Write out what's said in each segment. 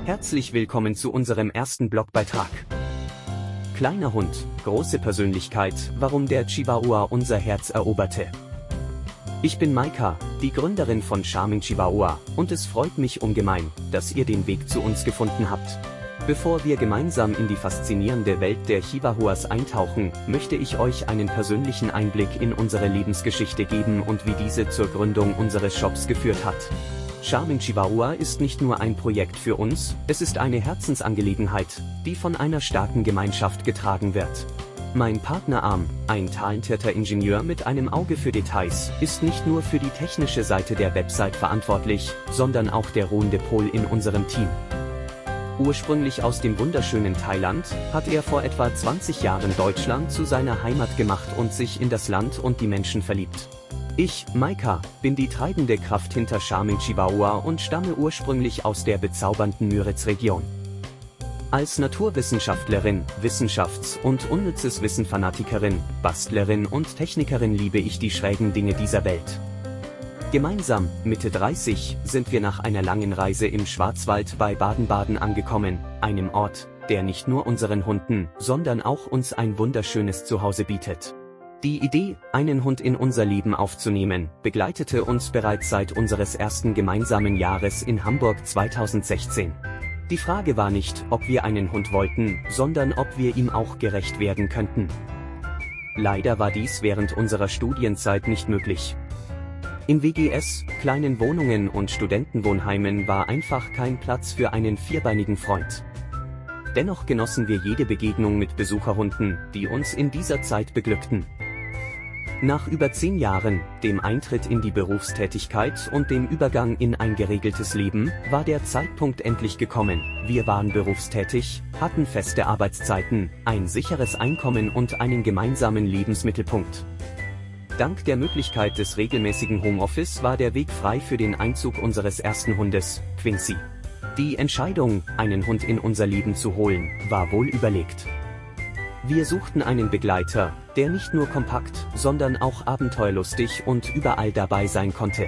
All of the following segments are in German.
Herzlich willkommen zu unserem ersten Blogbeitrag. Kleiner Hund, große Persönlichkeit, warum der Chihuahua unser Herz eroberte. Ich bin Maika, die Gründerin von Charming Chihuahua, und es freut mich ungemein, dass ihr den Weg zu uns gefunden habt. Bevor wir gemeinsam in die faszinierende Welt der Chihuahuas eintauchen, möchte ich euch einen persönlichen Einblick in unsere Lebensgeschichte geben und wie diese zur Gründung unseres Shops geführt hat. Charming Chihuahua ist nicht nur ein Projekt für uns, es ist eine Herzensangelegenheit, die von einer starken Gemeinschaft getragen wird. Mein Partner Arm, ein talentierter Ingenieur mit einem Auge für Details, ist nicht nur für die technische Seite der Website verantwortlich, sondern auch der ruhende Pol in unserem Team. Ursprünglich aus dem wunderschönen Thailand, hat er vor etwa 20 Jahren Deutschland zu seiner Heimat gemacht und sich in das Land und die Menschen verliebt. Ich, Maika, bin die treibende Kraft hinter Charming Chihuahua und stamme ursprünglich aus der bezaubernden Müritz-Region. Als Naturwissenschaftlerin, Wissenschafts- und unnützes Wissen-Fanatikerin, Bastlerin und Technikerin liebe ich die schrägen Dinge dieser Welt. Gemeinsam, Mitte 30, sind wir nach einer langen Reise im Schwarzwald bei Baden-Baden angekommen, einem Ort, der nicht nur unseren Hunden, sondern auch uns ein wunderschönes Zuhause bietet. Die Idee, einen Hund in unser Leben aufzunehmen, begleitete uns bereits seit unseres ersten gemeinsamen Jahres in Hamburg 2016. Die Frage war nicht, ob wir einen Hund wollten, sondern ob wir ihm auch gerecht werden könnten. Leider war dies während unserer Studienzeit nicht möglich. In WGS, kleinen Wohnungen und Studentenwohnheimen war einfach kein Platz für einen vierbeinigen Freund. Dennoch genossen wir jede Begegnung mit Besucherhunden, die uns in dieser Zeit beglückten. Nach über 10 Jahren, dem Eintritt in die Berufstätigkeit und dem Übergang in ein geregeltes Leben, war der Zeitpunkt endlich gekommen. Wir waren berufstätig, hatten feste Arbeitszeiten, ein sicheres Einkommen und einen gemeinsamen Lebensmittelpunkt. Dank der Möglichkeit des regelmäßigen Homeoffice war der Weg frei für den Einzug unseres ersten Hundes, Quincy. Die Entscheidung, einen Hund in unser Leben zu holen, war wohl überlegt. Wir suchten einen Begleiter, der nicht nur kompakt, sondern auch abenteuerlustig und überall dabei sein konnte.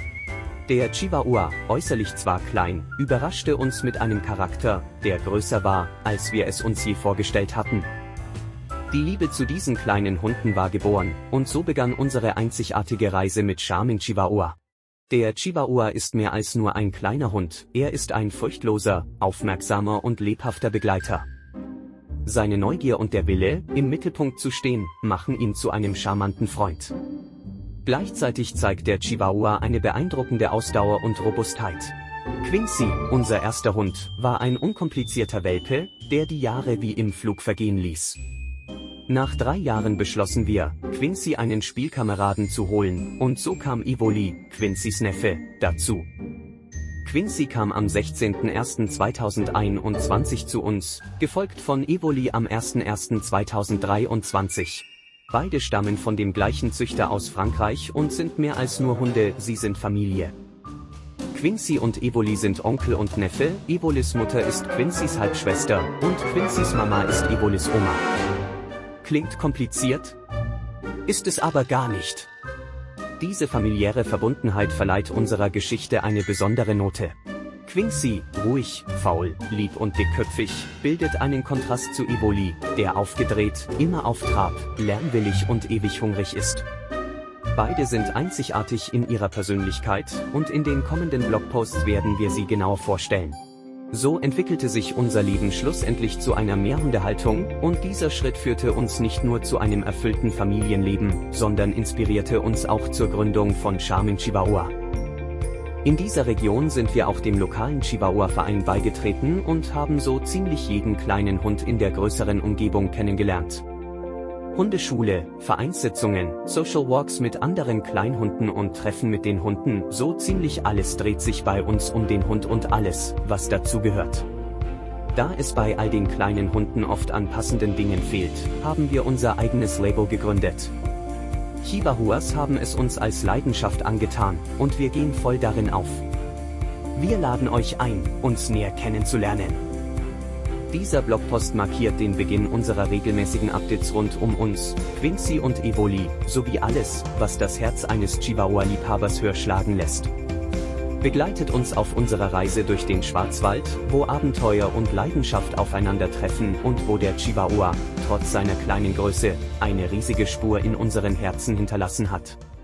Der Chihuahua, äußerlich zwar klein, überraschte uns mit einem Charakter, der größer war, als wir es uns je vorgestellt hatten. Die Liebe zu diesen kleinen Hunden war geboren, und so begann unsere einzigartige Reise mit Charming Chihuahua. Der Chihuahua ist mehr als nur ein kleiner Hund, er ist ein furchtloser, aufmerksamer und lebhafter Begleiter. Seine Neugier und der Wille, im Mittelpunkt zu stehen, machen ihn zu einem charmanten Freund. Gleichzeitig zeigt der Chihuahua eine beeindruckende Ausdauer und Robustheit. Quincy, unser erster Hund, war ein unkomplizierter Welpe, der die Jahre wie im Flug vergehen ließ. Nach 3 Jahren beschlossen wir, Quincy einen Spielkameraden zu holen, und so kam Evoli, Quincys Neffe, dazu. Quincy kam am 16.01.2021 zu uns, gefolgt von Evoli am 01.01.2023. Beide stammen von dem gleichen Züchter aus Frankreich und sind mehr als nur Hunde, sie sind Familie. Quincy und Evoli sind Onkel und Neffe, Evolis Mutter ist Quincys Halbschwester, und Quincys Mama ist Evolis Oma. Klingt kompliziert? Ist es aber gar nicht. Diese familiäre Verbundenheit verleiht unserer Geschichte eine besondere Note. Quincy, ruhig, faul, lieb und dickköpfig, bildet einen Kontrast zu Evoli, der aufgedreht, immer auf Trab, lernwillig und ewig hungrig ist. Beide sind einzigartig in ihrer Persönlichkeit, und in den kommenden Blogposts werden wir sie genauer vorstellen. So entwickelte sich unser Leben schlussendlich zu einer Mehrhundehaltung, und dieser Schritt führte uns nicht nur zu einem erfüllten Familienleben, sondern inspirierte uns auch zur Gründung von Charming Chihuahua. In dieser Region sind wir auch dem lokalen Chihuahua-Verein beigetreten und haben so ziemlich jeden kleinen Hund in der größeren Umgebung kennengelernt. Hundeschule, Vereinssitzungen, Social Walks mit anderen Kleinhunden und Treffen mit den Hunden, so ziemlich alles dreht sich bei uns um den Hund und alles, was dazu gehört. Da es bei all den kleinen Hunden oft an passenden Dingen fehlt, haben wir unser eigenes Label gegründet. Chihuahuas haben es uns als Leidenschaft angetan, und wir gehen voll darin auf. Wir laden euch ein, uns näher kennenzulernen. Dieser Blogpost markiert den Beginn unserer regelmäßigen Updates rund um uns, Quincy und Evoli, sowie alles, was das Herz eines Chihuahua-Liebhabers höher schlagen lässt. Begleitet uns auf unserer Reise durch den Schwarzwald, wo Abenteuer und Leidenschaft aufeinandertreffen und wo der Chihuahua, trotz seiner kleinen Größe, eine riesige Spur in unseren Herzen hinterlassen hat.